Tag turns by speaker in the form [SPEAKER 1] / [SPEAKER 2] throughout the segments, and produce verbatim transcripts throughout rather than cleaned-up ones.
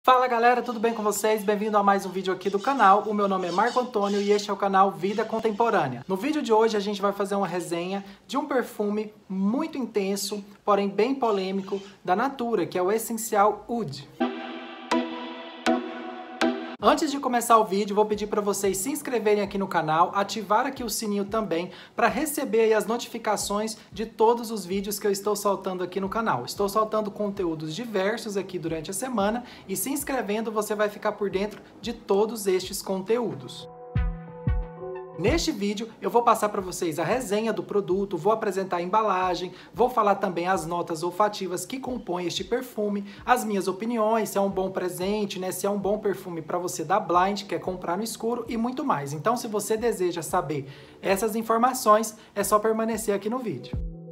[SPEAKER 1] Fala galera, tudo bem com vocês? Bem-vindo a mais um vídeo aqui do canal. O meu nome é Marco Antônio e este é o canal Vida Contemporânea. No vídeo de hoje a gente vai fazer uma resenha de um perfume muito intenso, porém bem polêmico, da Natura, que é o Essencial Oud. Antes de começar o vídeo, vou pedir para vocês se inscreverem aqui no canal, ativar aqui o sininho também para receber aí as notificações de todos os vídeos que eu estou soltando aqui no canal. Estou soltando conteúdos diversos aqui durante a semana e se inscrevendo você vai ficar por dentro de todos estes conteúdos. Neste vídeo eu vou passar para vocês a resenha do produto, vou apresentar a embalagem, vou falar também as notas olfativas que compõem este perfume, as minhas opiniões, se é um bom presente, né, se é um bom perfume para você dar blind, quer comprar no escuro e muito mais. Então se você deseja saber essas informações, é só permanecer aqui no vídeo.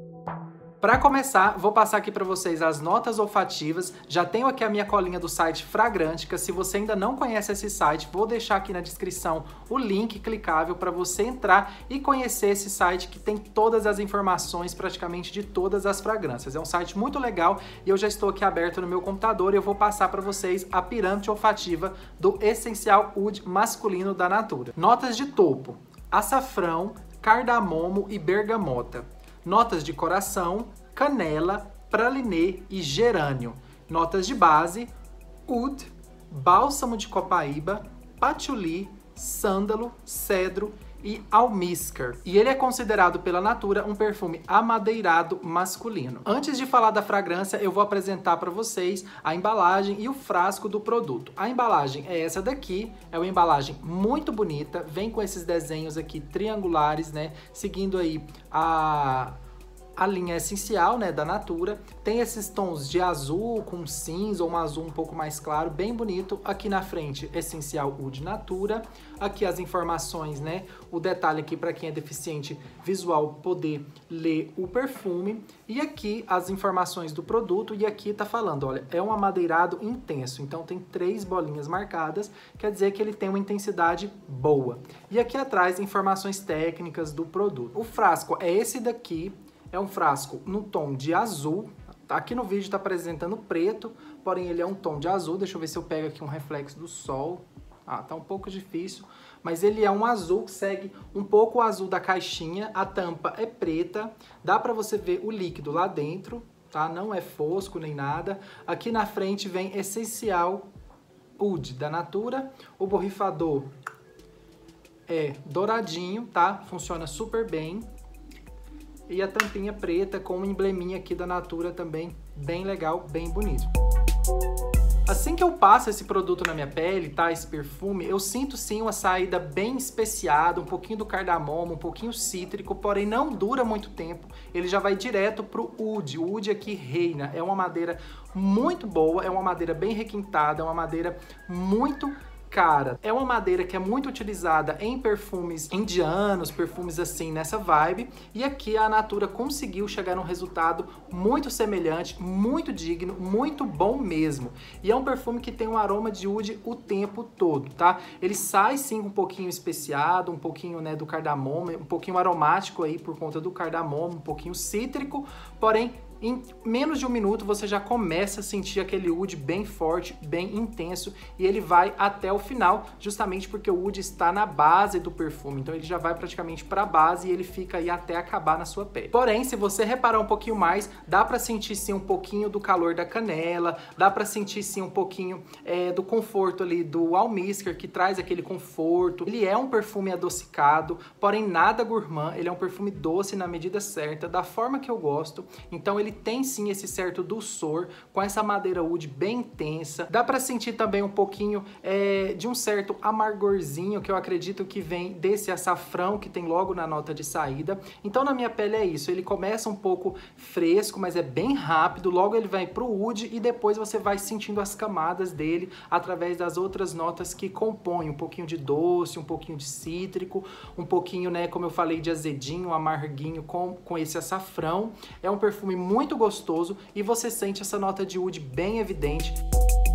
[SPEAKER 1] Para começar, vou passar aqui para vocês as notas olfativas. Já tenho aqui a minha colinha do site Fragrantica. Se você ainda não conhece esse site, vou deixar aqui na descrição o link clicável para você entrar e conhecer esse site que tem todas as informações praticamente de todas as fragrâncias. É um site muito legal e eu já estou aqui aberto no meu computador e eu vou passar para vocês a pirâmide olfativa do Essencial Oud masculino da Natura. Notas de topo: açafrão, cardamomo e bergamota. Notas de coração: canela, pralinê e gerânio. Notas de base: oud, bálsamo de copaíba, patchouli, sândalo, cedro e almíscar. E ele é considerado pela Natura um perfume amadeirado masculino. Antes de falar da fragrância, eu vou apresentar para vocês a embalagem e o frasco do produto. A embalagem é essa daqui, é uma embalagem muito bonita, vem com esses desenhos aqui triangulares, né, seguindo aí a... a linha essencial, né, da Natura. Tem esses tons de azul com cinza ou um azul um pouco mais claro, bem bonito. Aqui na frente, Essencial Oud Natura. Aqui as informações, né, o detalhe aqui para quem é deficiente visual poder ler o perfume. E aqui as informações do produto e aqui tá falando, olha, é um amadeirado intenso. Então tem três bolinhas marcadas, quer dizer que ele tem uma intensidade boa. E aqui atrás, informações técnicas do produto. O frasco é esse daqui. É um frasco no tom de azul. Aqui no vídeo está apresentando preto, porém ele é um tom de azul. Deixa eu ver se eu pego aqui um reflexo do sol. Ah, tá um pouco difícil, mas ele é um azul que segue um pouco o azul da caixinha. A tampa é preta, dá para você ver o líquido lá dentro, tá? Não é fosco nem nada. Aqui na frente vem Essencial Oud da Natura. O borrifador é douradinho, tá? Funciona super bem. E a tampinha preta com um embleminha aqui da Natura também, bem legal, bem bonito. Assim que eu passo esse produto na minha pele, tá, esse perfume, eu sinto sim uma saída bem especiada, um pouquinho do cardamomo, um pouquinho cítrico, porém não dura muito tempo, ele já vai direto pro oud. O oud aqui reina, é uma madeira muito boa, é uma madeira bem requintada, é uma madeira muito cara. É uma madeira que é muito utilizada em perfumes indianos, perfumes assim nessa vibe, e aqui a Natura conseguiu chegar num resultado muito semelhante, muito digno, muito bom mesmo. E é um perfume que tem um aroma de oud o tempo todo, tá? Ele sai sim um pouquinho especiado, um pouquinho, né, do cardamomo, um pouquinho aromático aí por conta do cardamomo, um pouquinho cítrico, porém em menos de um minuto você já começa a sentir aquele oud bem forte, bem intenso, e ele vai até o final, justamente porque o oud está na base do perfume, então ele já vai praticamente para a base e ele fica aí até acabar na sua pele. Porém, se você reparar um pouquinho mais, dá para sentir sim um pouquinho do calor da canela, dá para sentir sim um pouquinho é, do conforto ali do almíscar, que traz aquele conforto. Ele é um perfume adocicado, porém nada gourmand, ele é um perfume doce na medida certa, da forma que eu gosto, então ele Ele tem sim esse certo dulçor, com essa madeira oud bem intensa. Dá para sentir também um pouquinho é, de um certo amargorzinho, que eu acredito que vem desse açafrão que tem logo na nota de saída. Então na minha pele é isso, ele começa um pouco fresco, mas é bem rápido, logo ele vai pro oud e depois você vai sentindo as camadas dele através das outras notas que compõem, um pouquinho de doce, um pouquinho de cítrico, um pouquinho, né, como eu falei, de azedinho, amarguinho com, com esse açafrão. É um perfume muito muito gostoso e você sente essa nota de oud bem evidente.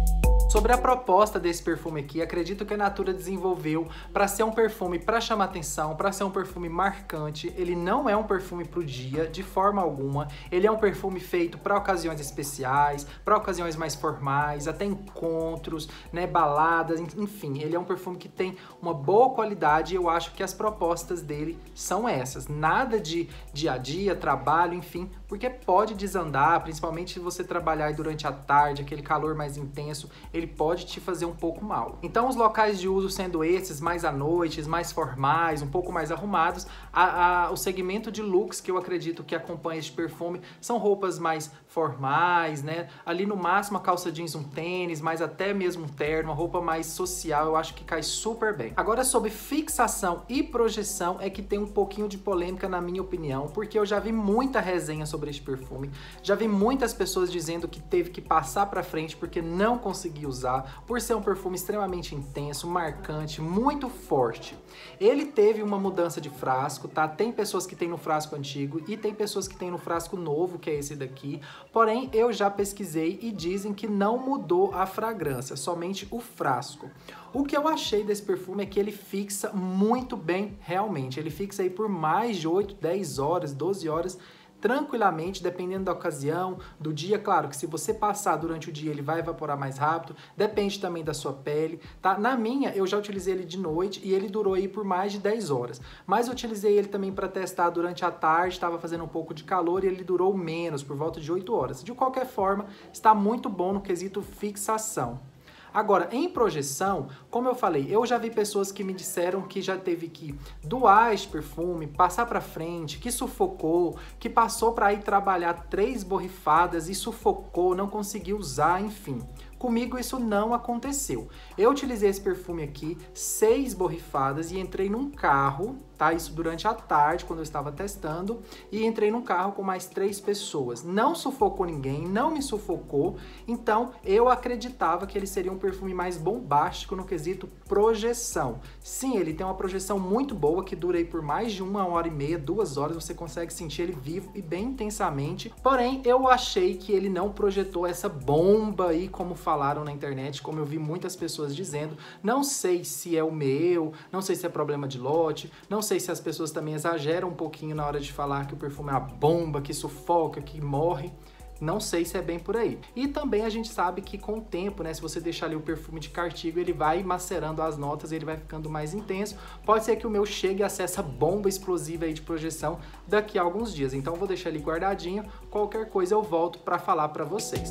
[SPEAKER 1] Sobre a proposta desse perfume aqui, acredito que a Natura desenvolveu para ser um perfume para chamar atenção, para ser um perfume marcante. Ele não é um perfume pro dia, de forma alguma. Ele é um perfume feito para ocasiões especiais, para ocasiões mais formais, até encontros, né, baladas, enfim. Ele é um perfume que tem uma boa qualidade e eu acho que as propostas dele são essas. Nada de dia a dia, trabalho, enfim, porque pode desandar, principalmente se você trabalhar durante a tarde, aquele calor mais intenso, ele pode te fazer um pouco mal. Então os locais de uso sendo esses, mais à noite, mais formais, um pouco mais arrumados, a, a, o segmento de looks que eu acredito que acompanha este perfume são roupas mais formais, né? Ali no máximo a calça jeans, um tênis, mas até mesmo um terno, uma roupa mais social, eu acho que cai super bem. Agora sobre fixação e projeção é que tem um pouquinho de polêmica na minha opinião, porque eu já vi muita resenha sobre este perfume, já vi muitas pessoas dizendo que teve que passar pra frente porque não conseguiu usar, por ser um perfume extremamente intenso, marcante, muito forte. Ele teve uma mudança de frasco, tá? Tem pessoas que tem no frasco antigo e tem pessoas que tem no frasco novo, que é esse daqui. Porém, eu já pesquisei e dizem que não mudou a fragrância, somente o frasco. O que eu achei desse perfume é que ele fixa muito bem, realmente. Ele fixa aí por mais de oito, dez horas, doze horas, tranquilamente, dependendo da ocasião, do dia. Claro que se você passar durante o dia ele vai evaporar mais rápido, depende também da sua pele, tá? Na minha, eu já utilizei ele de noite e ele durou aí por mais de dez horas, mas eu utilizei ele também para testar durante a tarde, estava fazendo um pouco de calor e ele durou menos, por volta de oito horas. De qualquer forma, está muito bom no quesito fixação. Agora, em projeção, como eu falei, eu já vi pessoas que me disseram que já teve que doar este perfume, passar pra frente, que sufocou, que passou para ir trabalhar três borrifadas e sufocou, não conseguiu usar, enfim. Comigo isso não aconteceu. Eu utilizei esse perfume aqui, seis borrifadas, e entrei num carro, tá? Isso durante a tarde, quando eu estava testando, e entrei num carro com mais três pessoas. Não sufocou ninguém, não me sufocou, então eu acreditava que ele seria um perfume mais bombástico no quesito projeção. Sim, ele tem uma projeção muito boa, que dura aí por mais de uma hora e meia, duas horas, você consegue sentir ele vivo e bem intensamente, porém eu achei que ele não projetou essa bomba aí, como falaram na internet, como eu vi muitas pessoas dizendo. Não sei se é o meu, não sei se é problema de lote, não sei se as pessoas também exageram um pouquinho na hora de falar que o perfume é uma bomba, que sufoca, que morre. Não sei se é bem por aí. E também a gente sabe que com o tempo, né, se você deixar ali o perfume de Cartigo, ele vai macerando as notas, ele vai ficando mais intenso. Pode ser que o meu chegue a ser essa bomba explosiva aí de projeção daqui a alguns dias. Então eu vou deixar ali guardadinho, qualquer coisa eu volto para falar para vocês.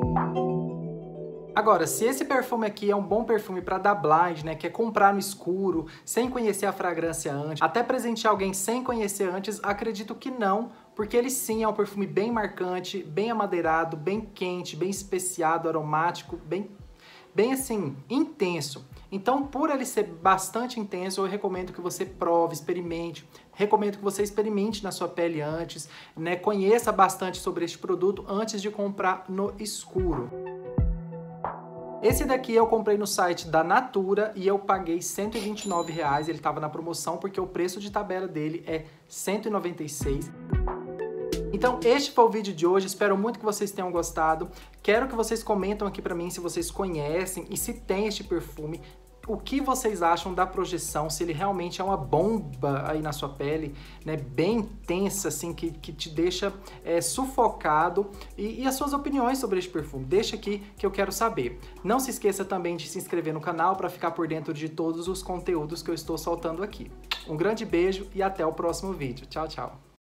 [SPEAKER 1] Agora, se esse perfume aqui é um bom perfume para dar blind, né, que é comprar no escuro, sem conhecer a fragrância antes, até presentear alguém sem conhecer antes, acredito que não, porque ele sim é um perfume bem marcante, bem amadeirado, bem quente, bem especiado, aromático, bem, bem assim, intenso. Então, por ele ser bastante intenso, eu recomendo que você prove, experimente, recomendo que você experimente na sua pele antes, né, conheça bastante sobre este produto antes de comprar no escuro. Esse daqui eu comprei no site da Natura e eu paguei cento e vinte e nove reais, ele estava na promoção porque o preço de tabela dele é cento e noventa e seis reais. Então este foi o vídeo de hoje, espero muito que vocês tenham gostado. Quero que vocês comentem aqui pra mim se vocês conhecem e se tem este perfume. O que vocês acham da projeção, se ele realmente é uma bomba aí na sua pele, né, bem intensa, assim, que, que te deixa é, sufocado, e, e as suas opiniões sobre este perfume, deixa aqui que eu quero saber. Não se esqueça também de se inscrever no canal para ficar por dentro de todos os conteúdos que eu estou soltando aqui. Um grande beijo e até o próximo vídeo. Tchau, tchau!